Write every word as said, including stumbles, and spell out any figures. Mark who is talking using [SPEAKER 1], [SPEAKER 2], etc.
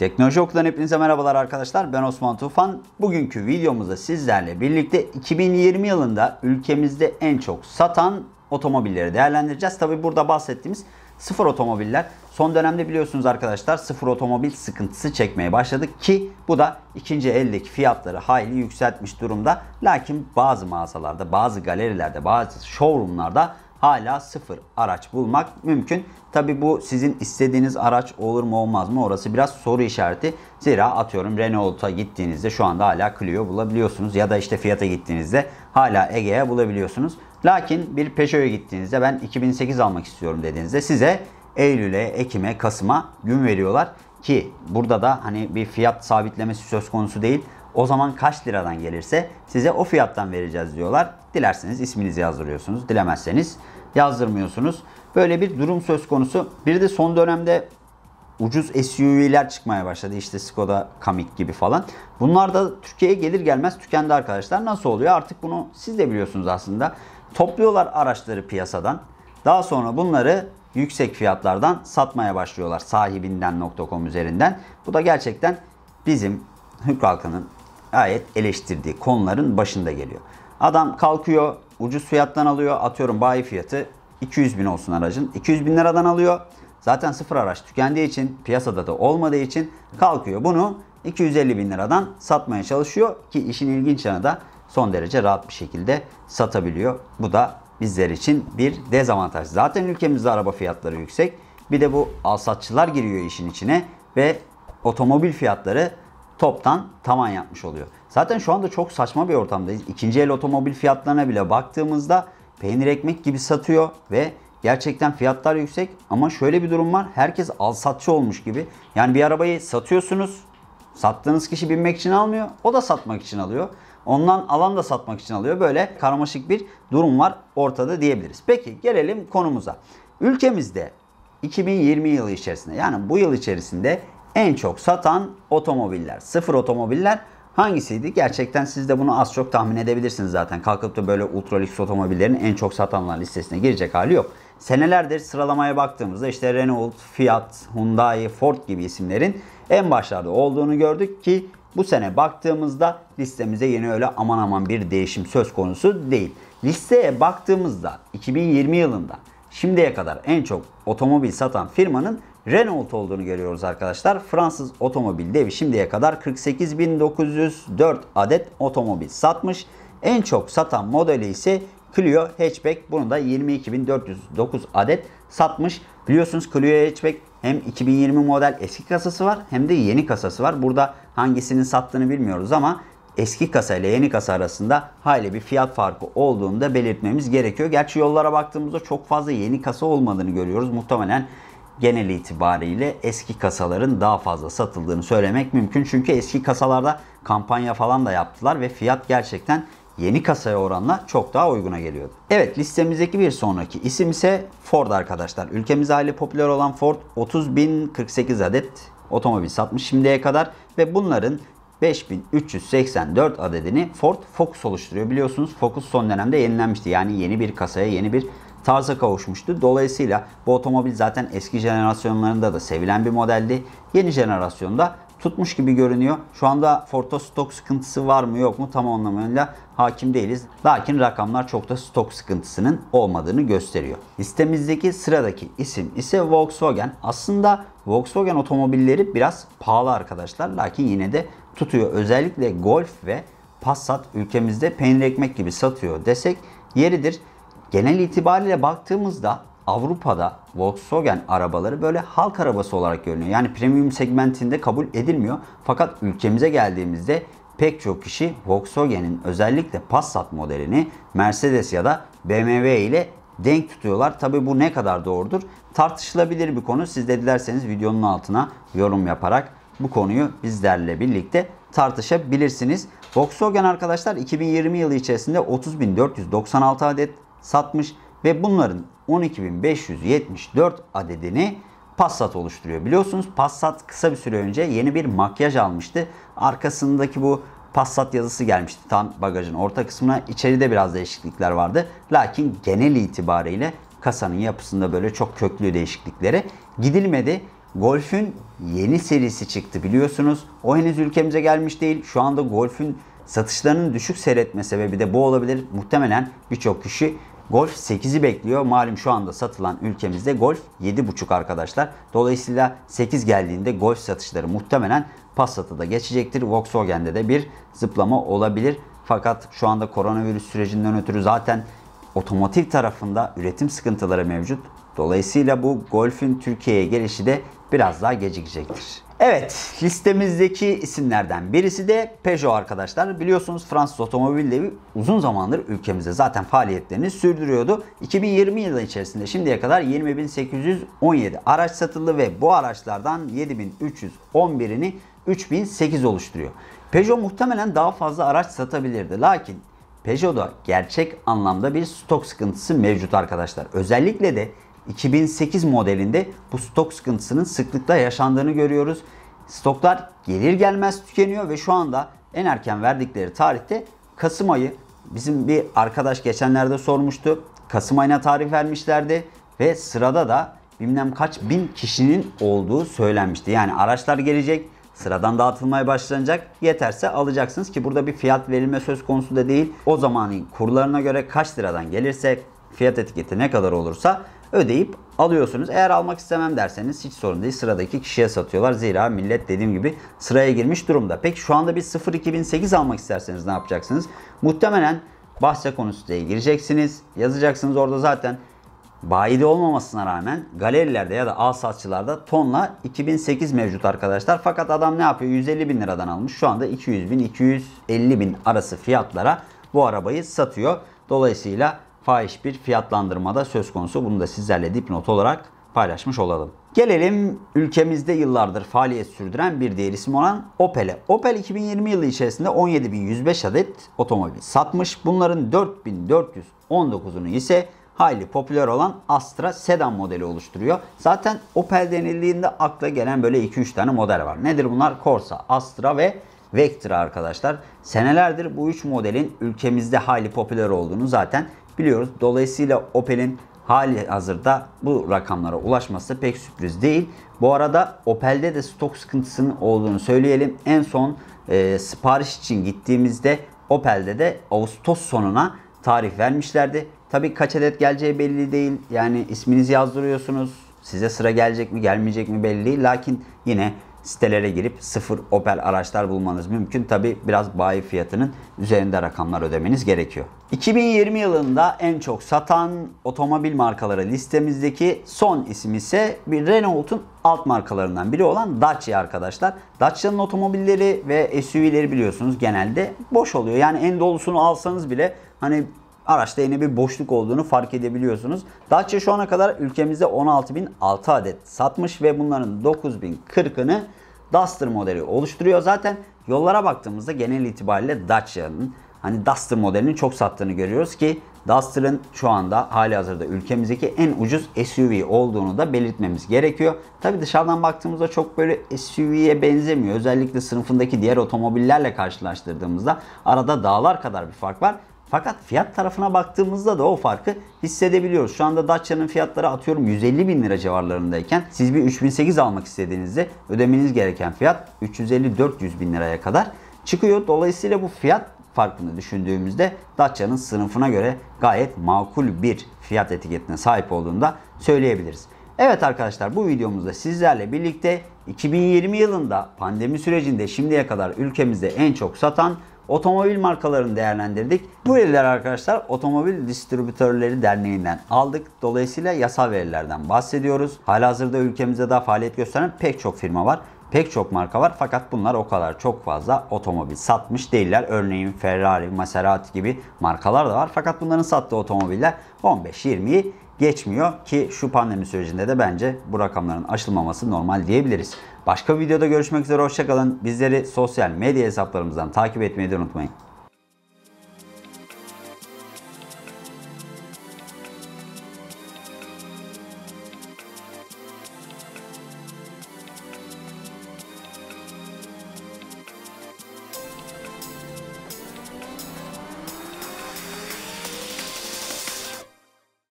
[SPEAKER 1] Teknoloji Oku'dan hepinize merhabalar arkadaşlar. Ben Osman Tufan. Bugünkü videomuzda sizlerle birlikte iki bin yirmi yılında ülkemizde en çok satan otomobilleri değerlendireceğiz. Tabi burada bahsettiğimiz sıfır otomobiller. Son dönemde biliyorsunuz arkadaşlar sıfır otomobil sıkıntısı çekmeye başladık ki bu da ikinci eldeki fiyatları hayli yükseltmiş durumda. Lakin bazı mağazalarda, bazı galerilerde, bazı showroomlarda hala sıfır araç bulmak mümkün. Tabi bu sizin istediğiniz araç olur mu olmaz mı orası biraz soru işareti. Zira atıyorum Renault'a gittiğinizde şu anda hala Clio bulabiliyorsunuz. Ya da işte Fiat'a gittiğinizde hala Egea bulabiliyorsunuz. Lakin bir Peugeot'a gittiğinizde ben iki bin sekiz almak istiyorum dediğinizde size Eylül'e, Ekim'e, Kasım'a gün veriyorlar. Ki burada da hani bir fiyat sabitlemesi söz konusu değil. O zaman kaç liradan gelirse size o fiyattan vereceğiz diyorlar. Dilerseniz isminizi yazdırıyorsunuz. Dilemezseniz yazdırmıyorsunuz. Böyle bir durum söz konusu. Bir de son dönemde ucuz S U V'ler çıkmaya başladı. İşte Skoda Kamiq gibi falan. Bunlar da Türkiye'ye gelir gelmez tükendi arkadaşlar. Nasıl oluyor? Artık bunu siz de biliyorsunuz aslında. Topluyorlar araçları piyasadan. Daha sonra bunları yüksek fiyatlardan satmaya başlıyorlar sahibinden nokta com üzerinden. Bu da gerçekten bizim Türk halkının gayet eleştirdiği konuların başında geliyor. Adam kalkıyor ucuz fiyattan alıyor, atıyorum bayi fiyatı iki yüz bin olsun aracın, iki yüz bin liradan alıyor. Zaten sıfır araç tükendiği için, piyasada da olmadığı için kalkıyor bunu iki yüz elli bin liradan satmaya çalışıyor ki işin ilginç yanı da son derece rahat bir şekilde satabiliyor. Bu da bizler için bir dezavantaj. Zaten ülkemizde araba fiyatları yüksek. Bir de bu alsatçılar giriyor işin içine ve otomobil fiyatları toptan tavan yapmış oluyor. Zaten şu anda çok saçma bir ortamdayız. İkinci el otomobil fiyatlarına bile baktığımızda peynir ekmek gibi satıyor ve gerçekten fiyatlar yüksek. Ama şöyle bir durum var. Herkes alsatçı olmuş gibi. Yani bir arabayı satıyorsunuz. Sattığınız kişi binmek için almıyor. O da satmak için alıyor. Ondan alan da satmak için alıyor. Böyle karmaşık bir durum var ortada diyebiliriz. Peki gelelim konumuza. Ülkemizde iki bin yirmi yılı içerisinde, yani bu yıl içerisinde en çok satan otomobiller, sıfır otomobiller hangisiydi? Gerçekten siz de bunu az çok tahmin edebilirsiniz zaten. Kalkıp da böyle ultra lüks otomobillerin en çok satanlar listesine girecek hali yok. Senelerdir sıralamaya baktığımızda işte Renault, Fiat, Hyundai, Ford gibi isimlerin en başlarda olduğunu gördük ki bu sene baktığımızda listemize yine öyle aman aman bir değişim söz konusu değil. Listeye baktığımızda iki bin yirmi yılında şimdiye kadar en çok otomobil satan firmanın Renault olduğunu görüyoruz arkadaşlar. Fransız otomobil devi şimdiye kadar kırk sekiz bin dokuz yüz dört adet otomobil satmış. En çok satan modeli ise Clio Hatchback. Bunu da yirmi iki bin dört yüz dokuz adet satmış. Biliyorsunuz Clio Hatchback hem iki bin yirmi model eski kasası var hem de yeni kasası var. Burada hangisinin sattığını bilmiyoruz ama eski kasa ile yeni kasa arasında hayli bir fiyat farkı olduğunu da belirtmemiz gerekiyor. Gerçi yollara baktığımızda çok fazla yeni kasa olmadığını görüyoruz. Muhtemelen genel itibariyle eski kasaların daha fazla satıldığını söylemek mümkün. Çünkü eski kasalarda kampanya falan da yaptılar ve fiyat gerçekten yeni kasaya oranla çok daha uyguna geliyordu. Evet, listemizdeki bir sonraki isim ise Ford arkadaşlar. Ülkemizde hali popüler olan Ford otuz bin kırk sekiz adet otomobil satmış şimdiye kadar ve bunların beş bin üç yüz seksen dört adedini Ford Focus oluşturuyor. Biliyorsunuz Focus son dönemde yenilenmişti. Yani yeni bir kasaya, yeni bir tarza kavuşmuştu. Dolayısıyla bu otomobil zaten eski jenerasyonlarında da sevilen bir modeldi. Yeni jenerasyonda tutmuş gibi görünüyor. Şu anda Ford'da stok sıkıntısı var mı yok mu tam anlamıyla hakim değiliz. Lakin rakamlar çok da stok sıkıntısının olmadığını gösteriyor. Listemizdeki sıradaki isim ise Volkswagen. Aslında Volkswagen otomobilleri biraz pahalı arkadaşlar. Lakin yine de tutuyor. Özellikle Golf ve Passat ülkemizde peynir ekmek gibi satıyor desek yeridir. Genel itibariyle baktığımızda Avrupa'da Volkswagen arabaları böyle halk arabası olarak görünüyor. Yani premium segmentinde kabul edilmiyor. Fakat ülkemize geldiğimizde pek çok kişi Volkswagen'in özellikle Passat modelini Mercedes ya da B M W ile denk tutuyorlar. Tabi bu ne kadar doğrudur? Tartışılabilir bir konu. Siz de dilerseniz videonun altına yorum yaparak bu konuyu bizlerle birlikte tartışabilirsiniz. Volkswagen arkadaşlar iki bin yirmi yılı içerisinde otuz bin dört yüz doksan altı adet satmış ve bunların on iki bin beş yüz yetmiş dört adedini Passat oluşturuyor. Biliyorsunuz Passat kısa bir süre önce yeni bir makyaj almıştı. Arkasındaki bu Passat yazısı gelmişti tam bagajın orta kısmına. İçeride biraz değişiklikler vardı. Lakin genel itibariyle kasanın yapısında böyle çok köklü değişikliklere gidilmedi. Golf'ün yeni serisi çıktı biliyorsunuz. O henüz ülkemize gelmiş değil. Şu anda Golf'ün satışlarının düşük seyretme sebebi de bu olabilir. Muhtemelen birçok kişi Golf sekizi bekliyor. Malum şu anda satılan ülkemizde Golf yedi buçuk arkadaşlar. Dolayısıyla sekiz geldiğinde Golf satışları muhtemelen Passat'a da geçecektir. Volkswagen'de de bir zıplama olabilir. Fakat şu anda koronavirüs sürecinden ötürü zaten otomotiv tarafında üretim sıkıntıları mevcut. Dolayısıyla bu Golf'ün Türkiye'ye gelişi de biraz daha gecikecektir. Evet, listemizdeki isimlerden birisi de Peugeot arkadaşlar. Biliyorsunuz Fransız otomobil devi uzun zamandır ülkemizde zaten faaliyetlerini sürdürüyordu. iki bin yirmi yılı içerisinde şimdiye kadar yirmi bin sekiz yüz on yedi araç satıldı ve bu araçlardan yedi bin üç yüz on birini üç bin sekiz oluşturuyor. Peugeot muhtemelen daha fazla araç satabilirdi. Lakin Peugeot'da gerçek anlamda bir stok sıkıntısı mevcut arkadaşlar. Özellikle de iki bin sekiz modelinde bu stok sıkıntısının sıklıkla yaşandığını görüyoruz. Stoklar gelir gelmez tükeniyor ve şu anda en erken verdikleri tarihte Kasım ayı. Bizim bir arkadaş geçenlerde sormuştu. Kasım ayına tarih vermişlerdi ve sırada da bilmem kaç bin kişinin olduğu söylenmişti. Yani araçlar gelecek, sıradan dağıtılmaya başlanacak. Yeterse alacaksınız ki burada bir fiyat verilme söz konusu da değil. O zamanın kurlarına göre kaç liradan gelirse, fiyat etiketi ne kadar olursa ödeyip alıyorsunuz. Eğer almak istemem derseniz hiç sorun değil. Sıradaki kişiye satıyorlar. Zira millet dediğim gibi sıraya girmiş durumda. Peki şu anda bir sıfır iki bin sekiz almak isterseniz ne yapacaksınız? Muhtemelen bahse konu siteye gireceksiniz. Yazacaksınız orada zaten. Bayide olmamasına rağmen galerilerde ya da alsatçılarda tonla iki bin sekiz mevcut arkadaşlar. Fakat adam ne yapıyor? yüz elli bin liradan almış. Şu anda iki yüz bin iki yüz elli bin arası fiyatlara bu arabayı satıyor. Dolayısıyla fahiş bir fiyatlandırmada söz konusu. Bunu da sizlerle dipnot olarak paylaşmış olalım. Gelelim ülkemizde yıllardır faaliyet sürdüren bir diğer isim olan Opel'e. Opel iki bin yirmi yılı içerisinde on yedi bin yüz beş adet otomobil satmış. Bunların dört bin dört yüz on dokuzunu ise hayli popüler olan Astra sedan modeli oluşturuyor. Zaten Opel denildiğinde akla gelen böyle iki üç tane model var. Nedir bunlar? Corsa, Astra ve Vectra arkadaşlar. Senelerdir bu üç modelin ülkemizde hayli popüler olduğunu zaten biliyoruz. Dolayısıyla Opel'in hali hazırda bu rakamlara ulaşması pek sürpriz değil. Bu arada Opel'de de stok sıkıntısının olduğunu söyleyelim. En son e, sipariş için gittiğimizde Opel'de de Ağustos sonuna tarih vermişlerdi. Tabii kaç adet geleceği belli değil. Yani isminizi yazdırıyorsunuz. Size sıra gelecek mi gelmeyecek mi belli değil. Lakin yine sitelere girip sıfır Opel araçlar bulmanız mümkün. Tabi biraz bayi fiyatının üzerinde rakamlar ödemeniz gerekiyor. iki bin yirmi yılında en çok satan otomobil markaları listemizdeki son isim ise bir Renault'un alt markalarından biri olan Dacia arkadaşlar. Dacia'nın otomobilleri ve S U V'leri biliyorsunuz genelde boş oluyor. Yani en dolusunu alsanız bile hani araçta yine bir boşluk olduğunu fark edebiliyorsunuz. Dacia şu ana kadar ülkemizde on altı bin altı adet satmış ve bunların dokuz bin kırkını Duster modeli oluşturuyor. Zaten yollara baktığımızda genel itibariyle Dacia'nın hani Duster modelini çok sattığını görüyoruz ki Duster'ın şu anda hali hazırda ülkemizdeki en ucuz S U V olduğunu da belirtmemiz gerekiyor. Tabi dışarıdan baktığımızda çok böyle S U V'ye benzemiyor. Özellikle sınıfındaki diğer otomobillerle karşılaştırdığımızda arada dağlar kadar bir fark var. Fakat fiyat tarafına baktığımızda da o farkı hissedebiliyoruz. Şu anda Dacia'nın fiyatları atıyorum yüz elli bin lira civarlarındayken siz bir üç bin sekiz almak istediğinizde ödemeniz gereken fiyat üç yüz elli dört yüz bin liraya kadar çıkıyor. Dolayısıyla bu fiyat farkını düşündüğümüzde Dacia'nın sınıfına göre gayet makul bir fiyat etiketine sahip olduğunu da söyleyebiliriz. Evet arkadaşlar, bu videomuzda sizlerle birlikte iki bin yirmi yılında pandemi sürecinde şimdiye kadar ülkemizde en çok satan otomobil markalarını değerlendirdik. Bu veriler arkadaşlar Otomobil Distribütörleri Derneği'nden aldık. Dolayısıyla yasal verilerden bahsediyoruz. Halihazırda ülkemizde daha faaliyet gösteren pek çok firma var. Pek çok marka var fakat bunlar o kadar çok fazla otomobil satmış değiller. Örneğin Ferrari, Maserati gibi markalar da var. Fakat bunların sattığı otomobiller on beş yirmiyi geçmiyor ki şu pandemi sürecinde de bence bu rakamların aşılmaması normal diyebiliriz. Başka bir videoda görüşmek üzere, hoşça kalın. Bizleri sosyal medya hesaplarımızdan takip etmeyi de unutmayın.